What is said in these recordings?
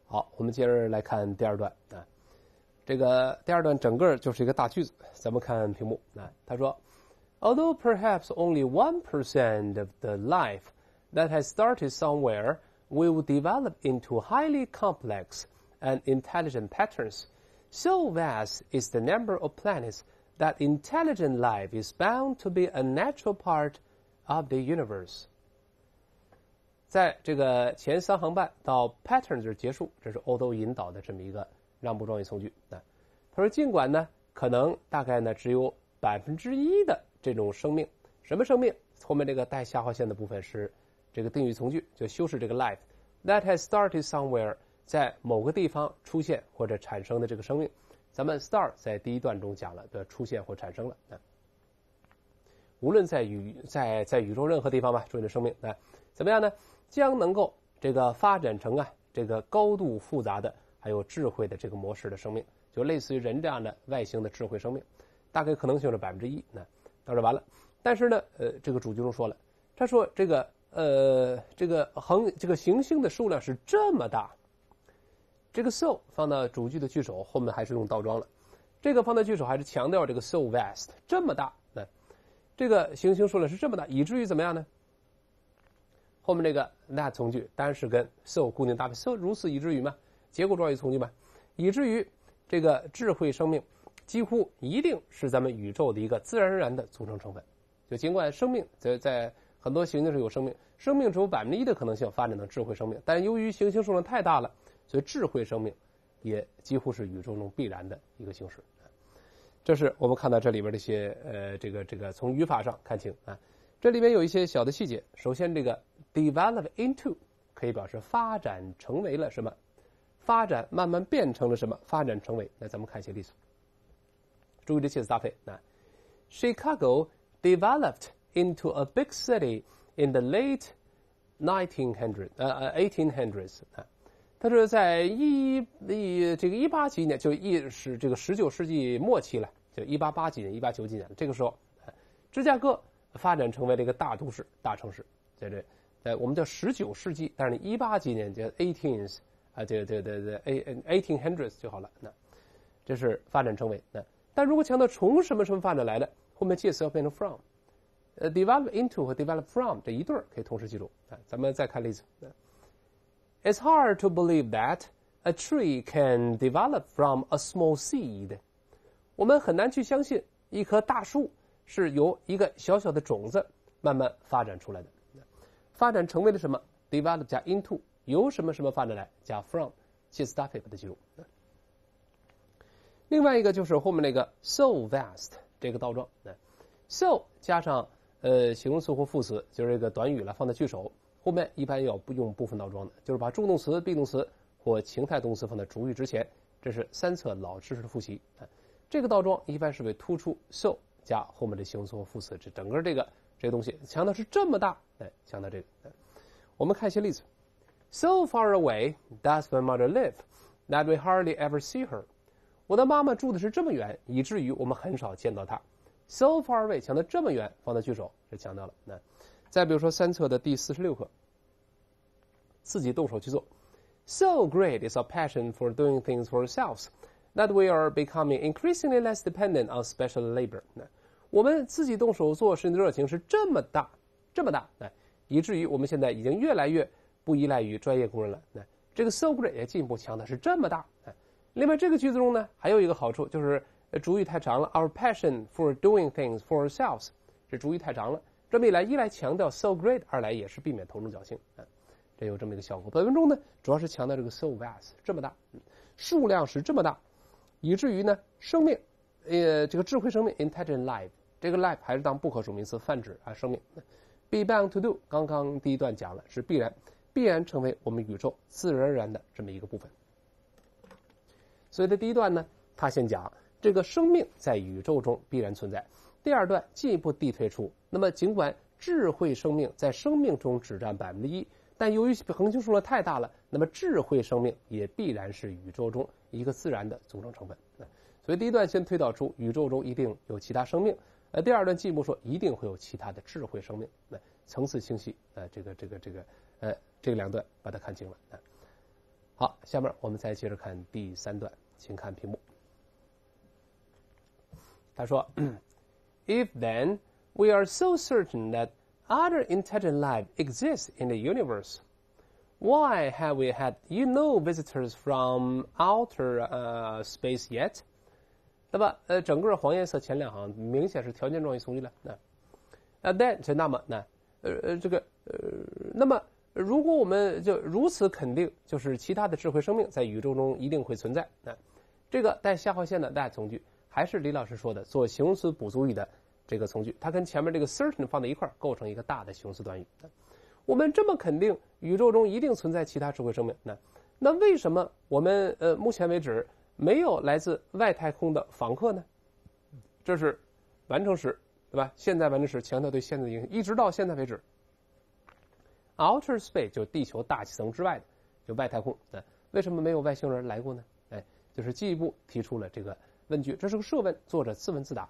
好，我们接着来看第二段啊。这个第二段整个就是一个大句子，咱们看屏幕啊。他说 ，Although perhaps only 1% of the life that has started somewhere will develop into highly complex and intelligent patterns, so vast is the number of planets that intelligent life is bound to be a natural part of the universe. 在这个前3行半到 pattern 就是结束，这是欧都引导的这么一个让步状语从句啊。他说，尽管呢，可能大概呢只有1%的这种生命，什么生命？后面这个带下划线的部分是这个定语从句，就修饰这个 life that has started somewhere， 在某个地方出现或者产生的这个生命。咱们 start 在第一段中讲了的出现或产生了啊。无论在宇宙任何地方吧，注意的生命啊，怎么样呢？将能够这个发展成这个高度复杂的还有智慧的这个模式的生命，就类似于人这样的外星的智慧生命，大概可能性是1%。那到这完了，但是呢，这个主句中说了，他说这个行星的数量是这么大，这个 so 放到主句的句首，后面还是用倒装了，这个放到句首还是强调这个 so vast 这么大，这个行星数量是这么大，以至于怎么样呢？后面这个 that 从句当然是跟 so 固定搭配 ，so 如此以至于嘛，结果状语从句嘛，以至于这个智慧生命几乎一定是咱们宇宙的一个自然而然的组成成分。就尽管生命在很多行星上有生命，生命只有1%的可能性发展成智慧生命，但由于行星数量太大了，所以智慧生命也几乎是宇宙中必然的一个形式。这是我们看到这里边这些这个从语法上看清啊。这里面有一些小的细节。首先，这个 develop into 可以表示发展成为了什么，发展慢慢变成了什么，发展成为。那咱们看一些例子。注意这介词搭配啊。Chicago developed into a big city in the late 1800s 啊。他说在18几年，就是这个19世纪末期了，就1880几年、1890几年，这个时候，芝加哥发展成为了一个大都市、大城市。我们叫19世纪，但是18几年叫 18s 啊，这 1800s 就好了。那这是发展成为。但如果强调从什么发展来的，后面介词要变成 from。develop into 和 develop from 这一对可以同时记住。咱们再看例子。It's hard to believe that a tree can develop from a small seed. 我们很难去相信一棵大树是由一个小小的种子慢慢发展出来的。发展成为了什么 ？develop 加 into 由什么发展来加 from 介词搭配把它记住。另外一个就是后面那个 so vast 这个倒装。so 加上形容词或副词，就是这个短语了，放在句首。后面一般要不用部分倒装的，就是把助动词、be动词或情态动词放在主语之前。这是3册老知识的复习。这个倒装一般是为突出 so 加后面的形容词或副词，这整个这个东西强调是这么大，强调这个。我们看一些例子。So far away does my mother live that we hardly ever see her. 我的妈妈住的是这么远，以至于我们很少见到她。So far away 强调这么远，放在句首，这强调了。再比如说3册的第46课，自己动手去做。So great is our passion for doing things for ourselves that we are becoming increasingly less dependent on special labor. 我们自己动手做事的热情是这么大，以至于我们现在已经越来越不依赖于专业工人了。这个 so great 也进一步强调是这么大。另外这个句子中呢，还有一个好处就是主语太长了 ，our passion for doing things for ourselves， 这主语太长了。这么一来，一来强调 so great， 二来也是避免头重脚轻。这有这么一个效果。本文中呢，主要是强调这个 so vast 这么大，数量是这么大，以至于呢，生命，这个智慧生命 intelligent life， 这个 life 还是当不可数名词泛指生命。be bound to do， 刚刚第一段讲了，是必然成为我们宇宙自然而然的这么一个部分。所以在第一段呢，他先讲这个生命在宇宙中必然存在。第二段进一步递推出，那么尽管智慧生命在生命中只占1%，但由于恒星数量太大了，那么智慧生命也必然是宇宙中一个自然的组成成分。所以第一段先推导出宇宙中一定有其他生命，第二段进一步说一定会有其他的智慧生命，层次清晰。这个2段把它看清了。 好，下面我们再接着看第3段，请看屏幕。他说 ，If then we are so certain that other intelligent life exists in the universe, why have we had visitors from outer space yet？ 那么整个黄颜色前两行明显是条件状语从句了。then 是那么那么如果我们就如此肯定，就是其他的智慧生命在宇宙中一定会存在。这个带下划线的 that 从句还是李老师说的做形容词补足语的这个从句，它跟前面这个 certain 放在一块儿，构成一个大的形容词短语。我们这么肯定宇宙中一定存在其他智慧生命，那为什么我们目前为止没有来自外太空的访客呢？这是完成时，对吧？现在完成时强调对现在的影响，一直到现在为止。Outer space 就地球大气层之外的，就外太空。为什么没有外星人来过呢？就是进一步提出了这个问句，这是个设问，作者自问自答。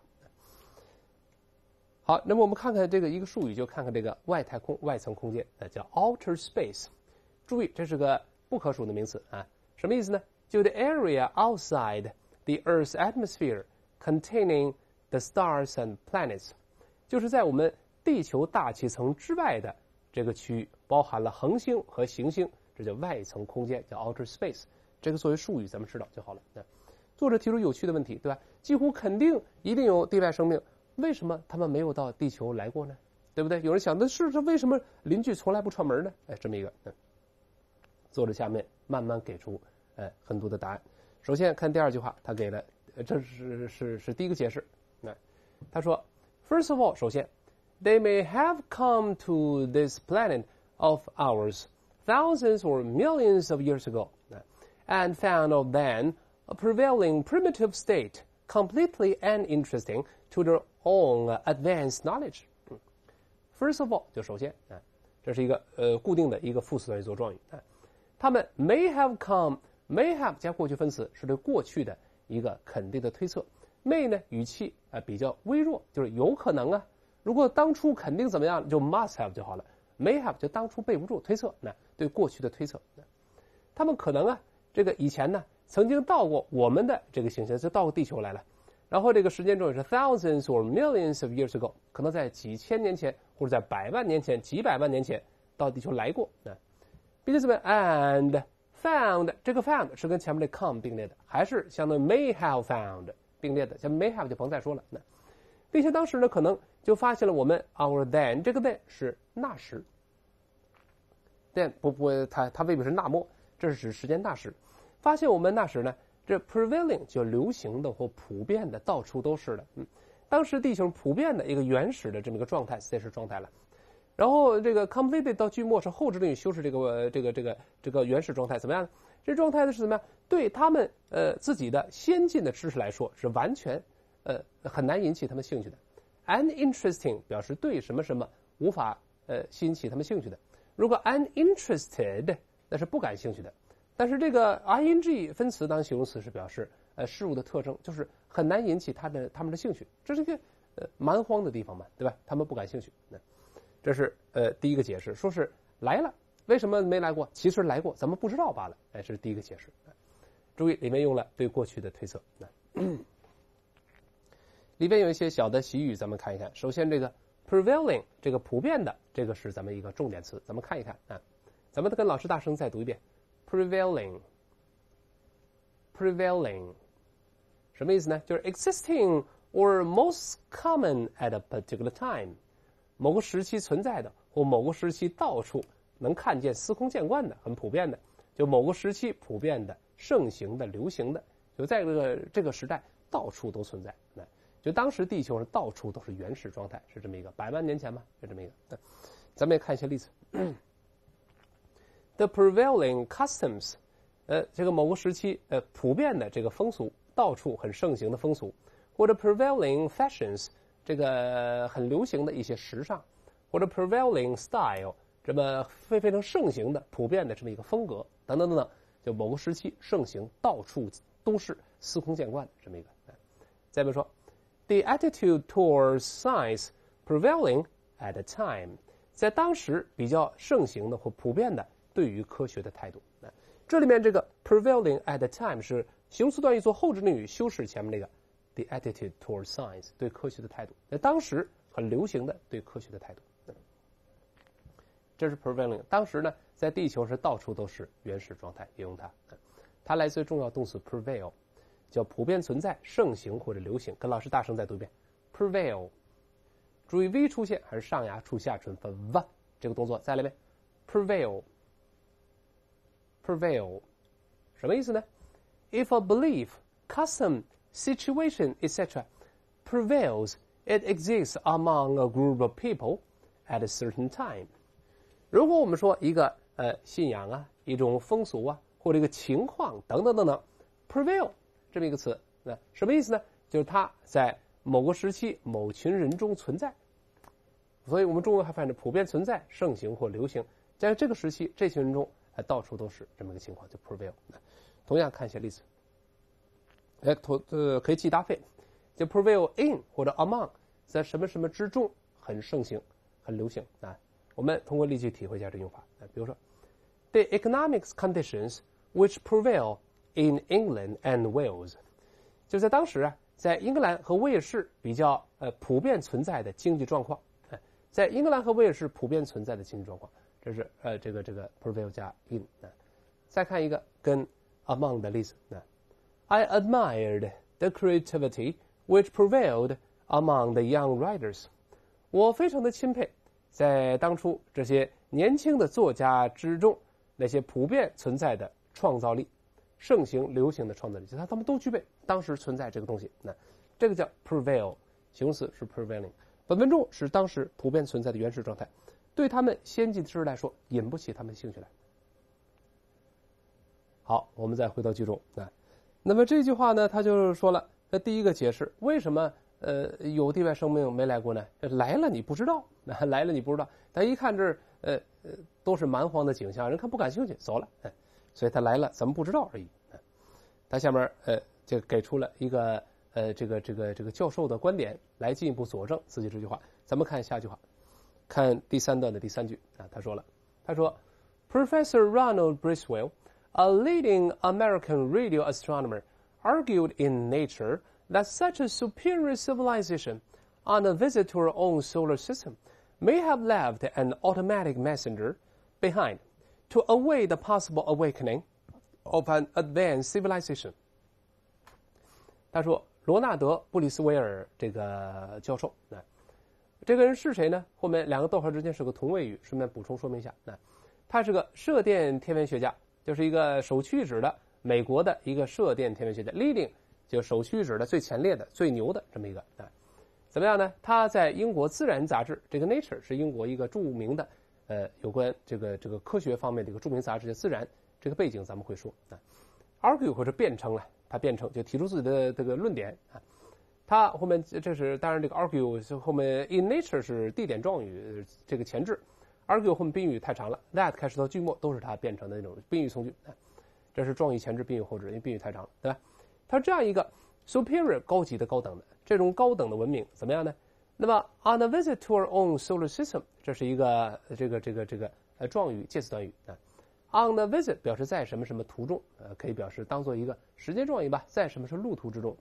好，那么我们看看这个一个术语，就看看这个外太空、外层空间，叫 outer space。注意，这是个不可数的名词啊，什么意思呢？就 the area outside the Earth's atmosphere containing the stars and planets， 就是在我们地球大气层之外的这个区域，包含了恒星和行星，这叫外层空间，叫 outer space。这个作为术语咱们知道就好了。作者提出有趣的问题，对吧？几乎肯定一定有地外生命，为什么他们没有到地球来过呢？对不对？有人想的是，这为什么邻居从来不串门呢？这么一个，作者下面慢慢给出很多的答案。首先看第2句话，他给了，这是第一个解释。他说 ，First of all， 首先 ，they may have come to this planet of ours thousands or millions of years ago，and found out then a prevailing primitive state completely uninteresting to their own advanced knowledge. First of all， 就首先这是一个固定的一个副词短语做状语。他们 may have come。may have 加过去分词是对过去的一个肯定的推测。may 呢语气比较微弱，就是有可能啊。如果当初肯定怎么样，就 must have 就好了。may have 就当初背不住推测，对过去的推测。他们可能啊，这个以前呢曾经到过我们的这个行星，就到过地球来了。然后这个时间轴也是 thousands or millions of years ago， 可能在几千年前或者在100万年前、几百万年前到地球来过。并且怎么样 and found， 这个 found 是跟前面的 come 并列的，还是相当于 may have found 并列的，像 may have 就甭再说了。并且当时呢，可能就发现了我们 our then， 这个 then 是那时 ，then 它未必是那么，这是指时间那时。发现我们那时呢，这 prevailing 就流行的或普遍的，到处都是的。当时地球普遍的一个原始的这么一个状态 ，state 状态了。然后这个 completed 到句末是后置定语修饰这个原始状态怎么样呢？这状态呢是怎么样？对他们自己的先进的知识来说是完全很难引起他们兴趣的。uninteresting 表示对什么什么无法吸引起他们兴趣的。如果 uninterested 那是不感兴趣的。但是这个 ing 分词当形容词是表示事物的特征，就是很难引起他们的兴趣，这是一个蛮荒的地方嘛，对吧？他们不感兴趣。这是第一个解释，说是来了，为什么没来过？其实来过，咱们不知道罢了。这是第一个解释。注意里面用了对过去的推测。里边有一些小的习语，咱们看一看。首先这个 prevailing 这个普遍的，这个是咱们一个重点词，咱们看一看啊。咱们跟老师大声再读一遍 prevailing 什么意思呢？就是 existing or most common at a particular time， 某个时期存在的或某个时期到处能看见、司空见惯的、很普遍的，就某个时期普遍的、盛行的、流行的，就在这个时代到处都存在。就当时地球上到处都是原始状态，是这么一个100万年前吧，是这么一个。咱们也看一些例子。The prevailing customs， 这个某个时期普遍的这个风俗，到处很盛行的风俗，或者 prevailing fashions， 这个很流行的一些时尚，或者 prevailing style， 这么非常盛行的、普遍的这么一个风格，等等等等，就某个时期盛行，到处都是司空见惯的这么一个。再比如说 ，the attitude towards science prevailing at a time， 在当时比较盛行的或普遍的对于科学的态度。 这里面这个 prevailing at the time 是形容词短语做后置定语修饰前面那个 the attitude toward science 对科学的态度，在当时很流行的对科学的态度。这是 prevailing， 当时呢在地球是到处都是原始状态，也用它。它来自于重要动词 prevail， 叫普遍存在、盛行或者流行。跟老师大声再读一遍 prevail。注意 v 出现还是上牙触下唇分 v 这个动作，再来一遍 prevail。 prevail 什么意思呢？ If a belief, custom, situation, etc. prevails, it exists among a group of people at a certain time。 如果我们说一个信仰啊，一种风俗啊，或者一个情况等等等等 prevail 这么一个词，那什么意思呢？就是它在某个时期某群人中存在。所以我们中文还翻译着普遍存在、盛行或流行，在这个时期这群人中到处都是这么一个情况，就 prevail。 同样看一些例子，可以记搭配，就 prevail in 或者 among， 在什么什么之中很盛行、很流行啊。我们通过例句体会一下这用法。比如说 ，the economic conditions which prevail in England and Wales， 就在当时啊，在英格兰和威尔士比较普遍存在的经济状况。在英格兰和威尔士普遍存在的经济状况，这是这个 prevail 加 in。再看一个跟 among 的例子。I admired the creativity which prevailed among the young writers。 我非常的钦佩在当初这些年轻的作家之中那些普遍存在的创造力、盛行流行的创造力，他们都具备，当时存在这个东西。这个叫 prevail， 形容词是 prevailing。本文中是当时普遍存在的原始状态，对他们先进知识来说引不起他们兴趣来。好，我们再回到句中。那么这句话呢，他就是说了，第一个解释为什么有地外生命没来过呢？来了你不知道，来了你不知道，他一看这都是蛮荒的景象，人看不感兴趣走了，所以他来了咱们不知道而已。他下面就给出了一个这个教授的观点来进一步佐证自己这句话。咱们看下句话，看第3段的第3句啊，他说 Professor Ronald Bracewell, a leading American radio astronomer, argued in Nature that such a superior civilization on a visit to our own solar system may have left an automatic messenger behind to await the possible awakening of an advanced civilization。 他说罗纳德·布里斯维尔这个教授，这个人是谁呢？后面2个逗号之间是个同位语，顺便补充说明一下。他是个射电天文学家，就是一个首屈一指的美国的一个射电天文学家 ，leading 就首屈一指的最前列的最牛的这么一个。怎么样呢？他在英国《自然》杂志，这个 Nature 是英国一个著名的有关这个科学方面的一个著名杂志，叫《自然》。这个背景咱们会说argue 或者辩称了，他辩称就提出自己的这个论点啊。他后面这是当然这个 argue 后面 in nature 是地点状语这个前置 ，argue 后面宾语太长了 ，that 开始到句末都是他变成的那种宾语从句，这是状语前置宾语后置，因为宾语太长了，对吧？他这样一个 superior 高级的高等的这种高等的文明怎么样呢？那么 on a visit to our own solar system 这是一个这个状语介词短语啊。On the visit 表示在什么什么途中，可以表示当做一个时间状语吧，在什么是路途之中，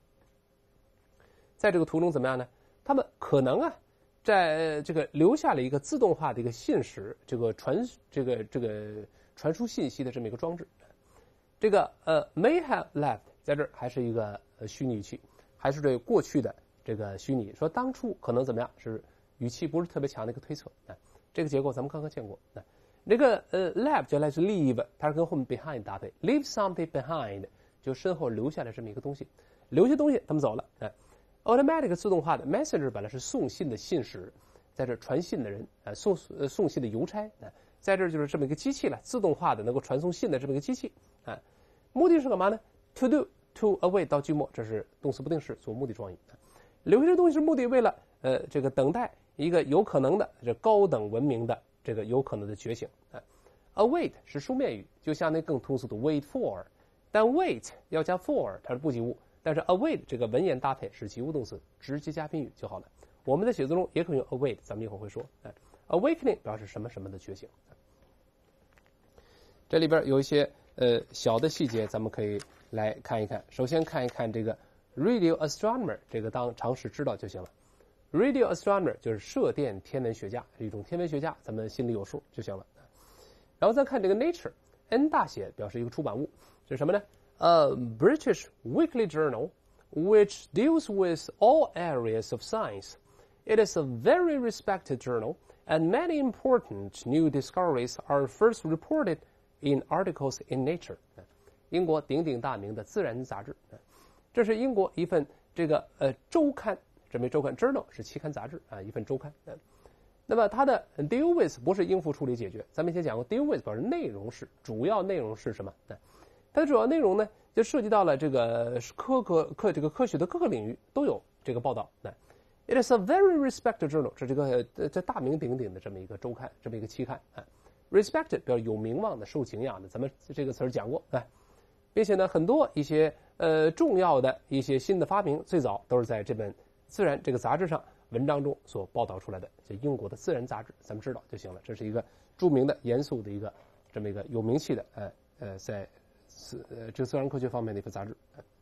在这个途中怎么样呢？他们可能在这个留下了一个自动化的一个信使，这个传输信息的这么一个装置。这个may have left 在这儿还是一个虚拟语气，还是对过去的这个虚拟，说当初可能怎么样，是语气不是特别强的一个推测。这个结构咱们刚刚见过。这个left 就来自 leave， 它是跟后面 behind 搭配 ，leave something behind 就身后留下了这么一个东西，留下东西他们走了。automatic 自动化的 messenger 本来是送信的信使，在这传信的人送信的邮差在这就是这么一个机器了，自动化的能够传送信的这么一个机器目的是干嘛呢 ？to do to await 到句末，这是动词不定式做目的状语。留下这东西是目的，为了这个等待一个有可能的这高等文明的这个有可能的觉醒。await 是书面语，就像那更通俗的 wait for， 但 wait 要加 for 它是不及物，但是 await 这个文言搭配是及物动词，直接加宾语就好了。我们在写作中也可以用 await， 咱们一会儿会说。awakening 表示什么什么的觉醒。这里边有一些小的细节咱们可以来看一看。首先看一看这个 radio astronomer， 这个当常识知道就行了。radio astronomer 就是射电天文学家，是一种天文学家，咱们心里有数就行了。然后再看这个 nature， N 大写表示一个出版物，这是什么呢？A British weekly journal which deals with all areas of science. It is a very respected journal, and many important new discoveries are first reported in articles in Nature. 英国鼎鼎大名的自然杂志，这是英国一份这个周刊，这么周刊 journal 是期刊杂志啊，一份周刊。那么它的 deal with 不是应付处理解决，咱们以前讲过 deal with 表示内容是，主要内容是什么？它的主要内容呢，就涉及到了这个科学的各个领域都有这个报道。It is a very respected journal， 这是这大名鼎鼎的这么一个周刊，这么一个期刊。respected 表示有名望的、受敬仰的，咱们这个词儿讲过。并且呢，很多一些重要的一些新的发明，最早都是在这本《自然》这个杂志上文章中所报道出来的。就英国的《自然》杂志，咱们知道就行了。这是一个著名的、严肃的一个这么一个有名气的在这个自然科学方面的一份杂志。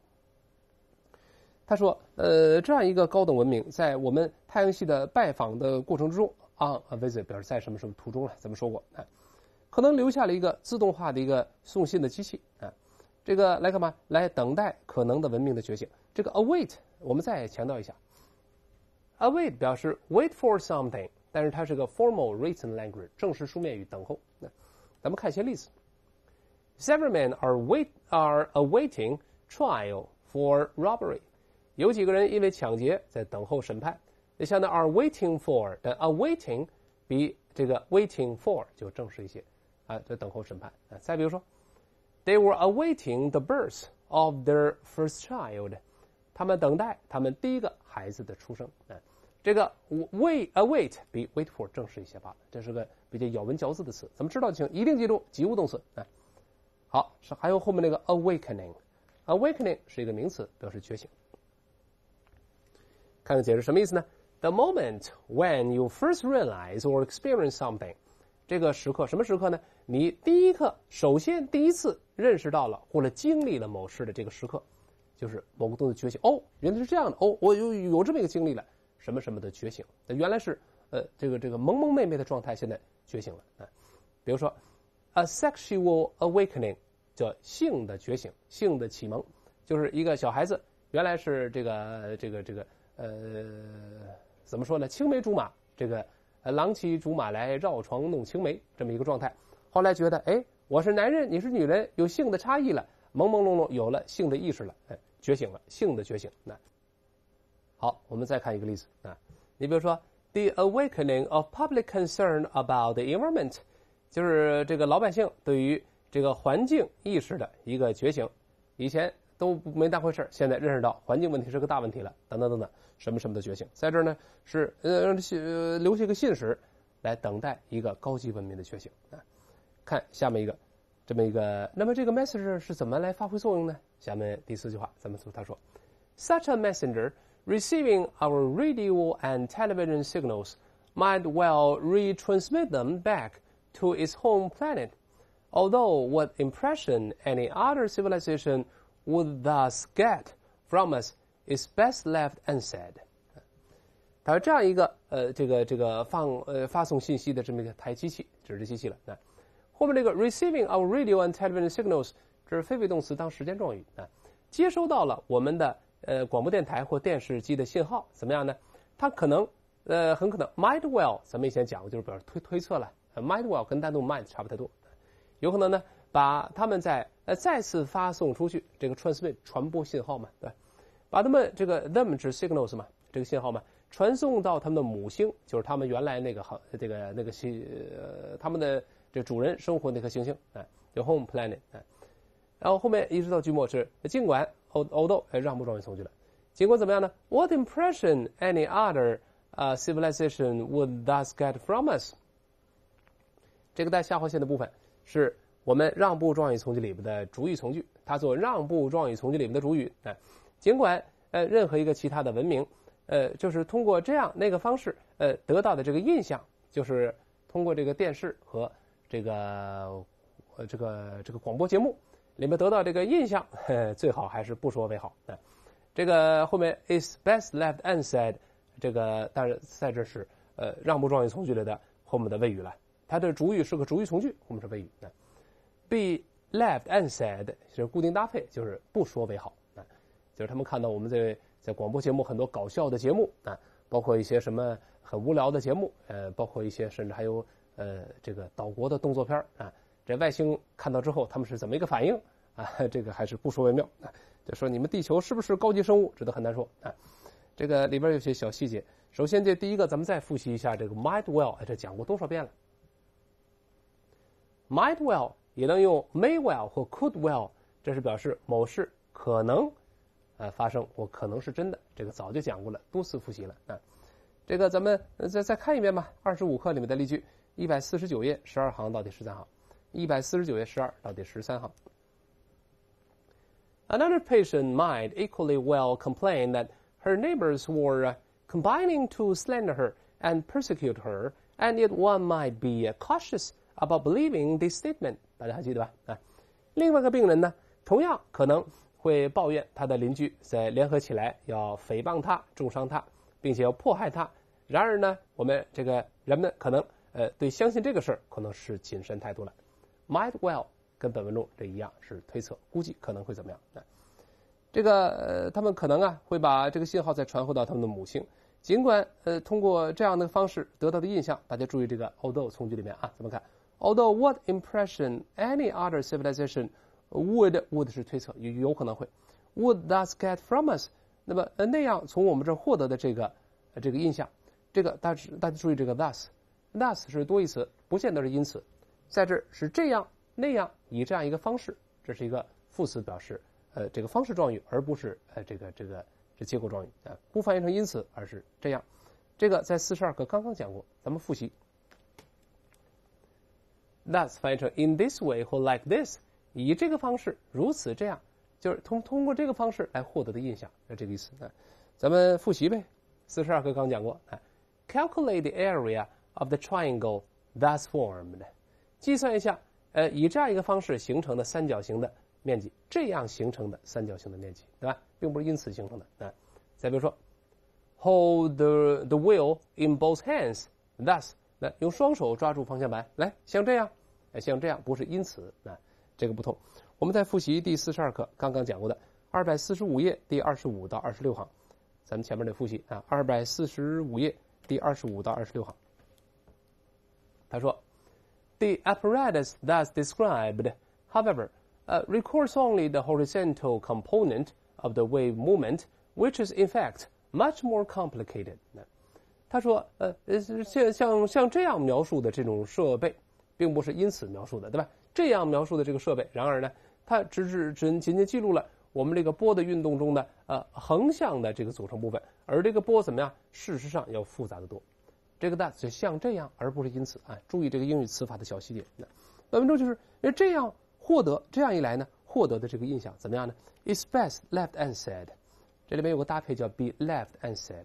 他说，这样一个高等文明，在我们太阳系的拜访的过程之中 ，on a visit 表示在什么什么途中了，咱们说过，可能留下了一个自动化的一个送信的机器，这个来干嘛？来等待可能的文明的觉醒。这个 await 我们再强调一下 ，await 表示 wait for something， 但是它是个 formal written language， 正式书面语等候。咱们看一些例子。Several men are awaiting trial for robbery。有几个人因为抢劫在等候审判。那像那 are waiting for 的 awaiting 比这个 waiting for 就正式一些啊，在等候审判。再比如说 ，They were awaiting the birth of their first child。他们等待他们第一个孩子的出生。这个 await 比 wait for 正式一些罢了。这是个比较咬文嚼字的词，咱们知道就行，一定记住及物动词。好，还有后面那个 awakening 是一个名词，表示觉醒。看看解释什么意思呢 ？The moment when you first realize or experience something， 这个时刻什么时刻呢？你第一次认识到了或者经历了某事的这个时刻，就是某个东西觉醒。哦，原来是这样的。哦，我有这么一个经历了，什么什么的觉醒。原来是这个蒙蒙昧昧的状态，现在觉醒了。比如说 a sexual awakening 叫性的觉醒、性的启蒙，就是一个小孩子原来是这个。怎么说呢？青梅竹马，这个郎骑竹马来绕床弄青梅这么一个状态。后来觉得，我是男人，你是女人，有性的差异了，朦朦胧胧有了性的意识了，觉醒了，性的觉醒。好，我们再看一个例子你比如说 ，the awakening of public concern about the environment， 就是这个老百姓对于这个环境意识的一个觉醒。以前都没当回事，现在认识到环境问题是个大问题了，等等等等，什么什么的觉醒，在这儿呢是留下一个信使，来等待一个高级文明的觉醒。看下面一个，这么一个，那么这个 messenger 是怎么来发挥作用呢？下面第4句话，咱们他说 ，Such a messenger receiving our radio and television signals might well retransmit them back to its home planet, although what impression any other civilization would thus get from us is best left unsaid。它有这样一个这个发送信息的这么一个台机器，指的机器了。后面这个 receiving our radio and television signals， 这是非谓动词当时间状语接收到了我们的广播电台或电视机的信号，怎么样呢？它可能很可能 might well， 咱们以前讲过，就是表示推测了，might well 跟单独 might 差不太多，有可能呢把他们再次发送出去，这个 transmit 传播信号嘛，对，把他们这个 them 指 signals 嘛，这个信号嘛，传送到他们的母星，就是他们原来那个他们的这主人生活那颗行星，叫 home planet，然后后面一直到句末是尽管 although 让步状语从句了，尽管怎么样呢 ？What impression any other civilization would thus get from us？ 这个带下划线的部分是我们让步状语从句里边的主语从句，它做让步状语从句里面的主语。尽管任何一个其他的文明，就是通过这样那个方式，得到的这个印象，就是通过这个电视和这个这个广播节目里面得到这个印象，最好还是不说为好。这个后面 is best left unsaid， 这个但是在这是让步状语从句里的后面的谓语了，它的主语是个主语从句，后面是谓语。be left unsaid 是固定搭配，就是不说为好。就是他们看到我们在广播节目很多搞笑的节目包括一些什么很无聊的节目，包括一些甚至还有这个岛国的动作片这外星看到之后他们是怎么一个反应这个还是不说为妙就说你们地球是不是高级生物，这都很难说这个里边有些小细节。首先这第一个，咱们再复习一下这个 might well， 这讲过多少遍了。might well 也能用 may well 或 could well， 这是表示某事可能发生或可能是真的，这个早就讲过了，多次复习了这个咱们再看一遍吧。25课里面的例句，149页12行到第13行，149页12到第13行。Another patient might equally well complain that her neighbors were combining to slander her and persecute her, and yet one might be cautious about believing this statement. 大家还记得吧？另外一个病人呢，同样可能会抱怨他的邻居在联合起来要诽谤他、重伤他，并且要迫害他。然而呢，我们这个人们可能对相信这个事儿可能是谨慎态度了。Might well 跟本文中这一样是推测，估计可能会怎么样这个他们可能会把这个信号再传回到他们的母星，尽管通过这样的方式得到的印象，大家注意这个 although 从句里面怎么看 ？Although what impression any other civilization would 是推测，有可能会 would thus get from us， 那么那样从我们这儿获得的这个印象，这个大家注意这个 thus 是多义词，不见得是因此，在这儿是这样那样以这样一个方式，这是一个副词表示这个方式状语，而不是这结果状语不翻译成因此，而是这样。这个在42课刚刚讲过，咱们复习。Thus 翻译成 in this way 或 like this， 以这个方式如此这样，就是通过这个方式来获得的印象，这个意思咱们复习呗。42课刚讲过Calculate the area of the triangle thus formed， 计算一下以这样一个方式形成的三角形的面积，这样形成的三角形的面积，对吧？并不是因此形成的再比如说 hold the wheel in both hands thus， 用双手抓住方向盘，来像这样不是因此这个不同。我们再复习第42课刚刚讲过的245页第25到26行，咱们前面得复习245页第25到26行。他说 The apparatus thus described, however, records only the horizontal component of the wave movement, which is in fact much more complicated. 他说像这样描述的这种设备并不是因此描述的，对吧？这样描述的这个设备，然而呢它仅仅记录了我们这个波的运动中的横向的这个组成部分，而这个波怎么样，事实上要复杂的多。这个 that 就像这样而不是因此注意这个英语词法的小细节本文中就是这样获得，这样一来呢获得的这个印象怎么样呢？ It's best left unsaid， 这里面有个搭配叫 be left unsaid。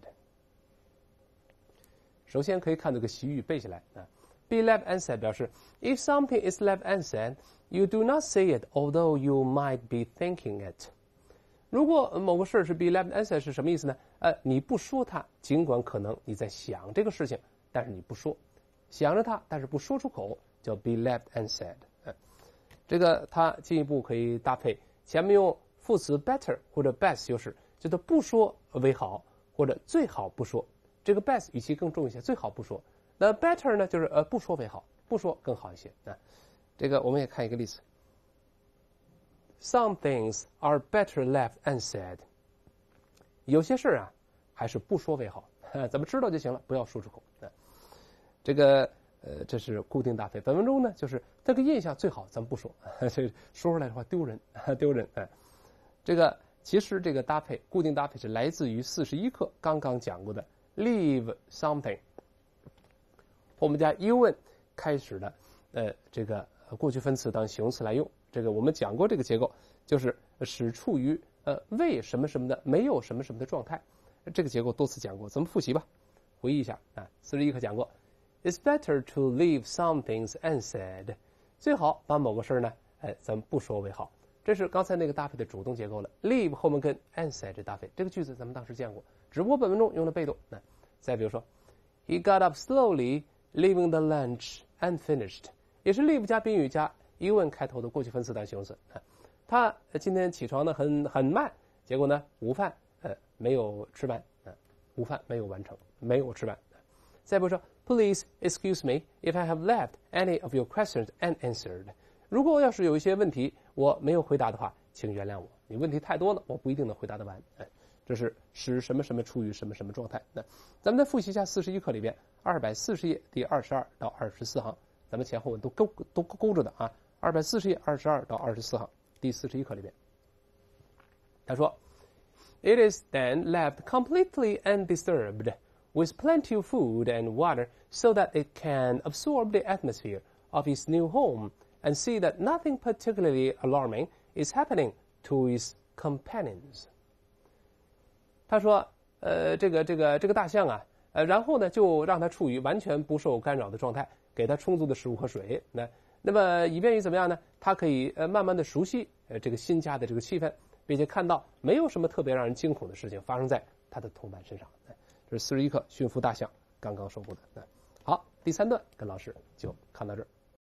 首先可以看这个习语背起来be left unsaid 表示 if something is left unsaid you do not say it although you might be thinking it。 如果某个事是 be left unsaid 是什么意思呢？你不说它，尽管可能你在想这个事情，但是你不说，想着它但是不说出口，叫 be left unsaid。这个它进一步可以搭配前面用副词 better 或者 best 就是叫做不说为好，或者最好不说。这个 best 语气更重一些，最好不说。那 better 呢就是不说为好，不说更好一些这个我们也看一个例子。Some things are better left unsaid。 有些事还是不说为好，咱们知道就行了，不要说出口这个这是固定搭配。本文中呢就是这个印象最好咱们不说，这说出来的话丢人这个其实这个搭配固定搭配是来自于41课刚刚讲过的 leave something 我们加 un 开始的这个过去分词当形容词来用。这个我们讲过这个结构，就是使处于为什么什么的没有什么什么的状态，这个结构多次讲过，咱们复习吧，回忆一下41课讲过 It's better to leave some things unsaid 最好把某个事儿呢，咱们不说为好。这是刚才那个搭配的主动结构了 ，leave 后面跟 answer 这搭配，这个句子咱们当时见过，只不过本文中用了被动。那再比如说 ，He got up slowly, leaving the lunch unfinished， 也是 leave 加宾语加疑问开头的过去分词当形容词。他今天起床呢很慢，结果呢午饭没有吃完，午饭没有完成，没有吃完。再比如说 ，Please excuse me if I have left any of your questions unanswered。如果要是有一些问题我没有回答的话，请原谅我。你问题太多了，我不一定能回答得完。这是使什么什么处于什么什么状态。那咱们再复习一下41课里边240页第22到24行，咱们前后文都勾着的啊。240页22到24行，第41课里边，他说 ，It is then left completely undisturbed, with plenty of food and water, so that it can absorb the atmosphere of its new home and see that nothing particularly alarming is happening to its companions。他说，这个大象啊，然后呢就让它处于完全不受干扰的状态，给它充足的食物和水，那么以便于怎么样呢？它可以慢慢的熟悉这个新家的这个气氛，并且看到没有什么特别让人惊恐的事情发生在它的同伴身上。这是41课驯服大象刚刚收获的。好，第3段跟老师就看到这儿。